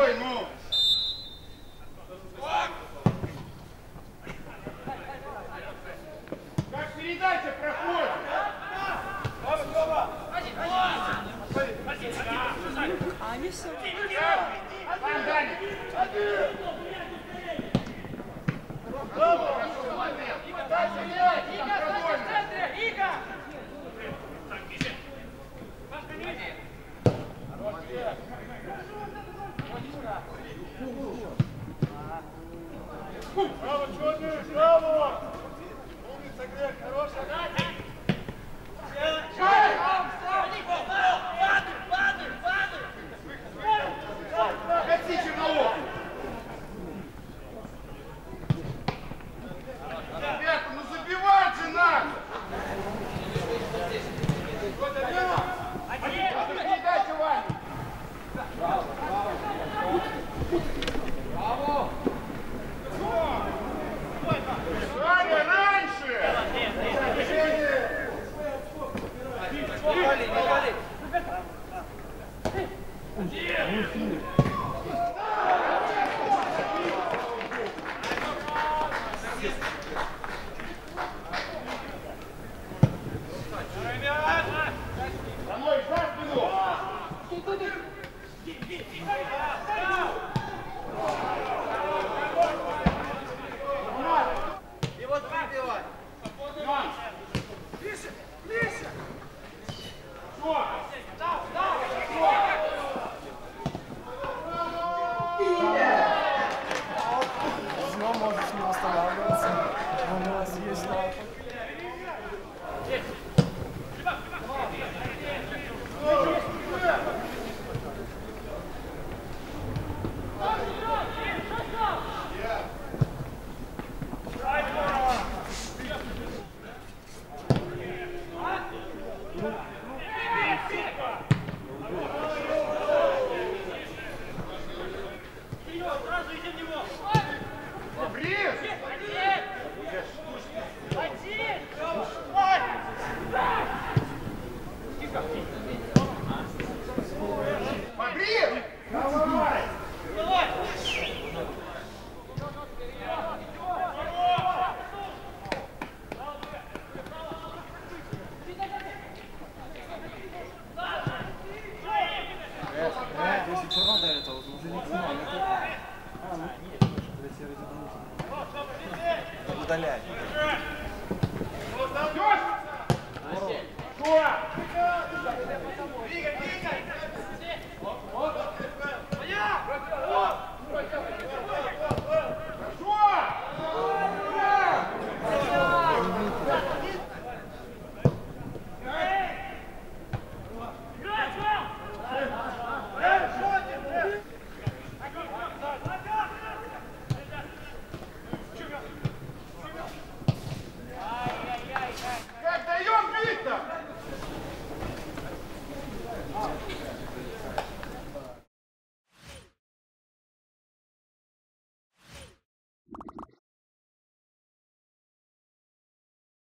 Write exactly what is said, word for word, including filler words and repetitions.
Стой, ну! Как передача проходит? А они все. Там, Даня! Дальше мяч! Там продольно! Ига! Браво, черный! Браво! Умница, Грег! Хорошая! Гони, Черноухов! Ребята, ну забивать же надо! Передача, Ваня! Браво! Браво! Ваня, раньше! Домой, за спину! И вот прибивай. Ближе, ближе! Что? Зно можешь не восстанавливаться. У нас есть лапа. Если черно до этого, то уже не снимал. А, ну, серый дополнительный. Удаляй. Что?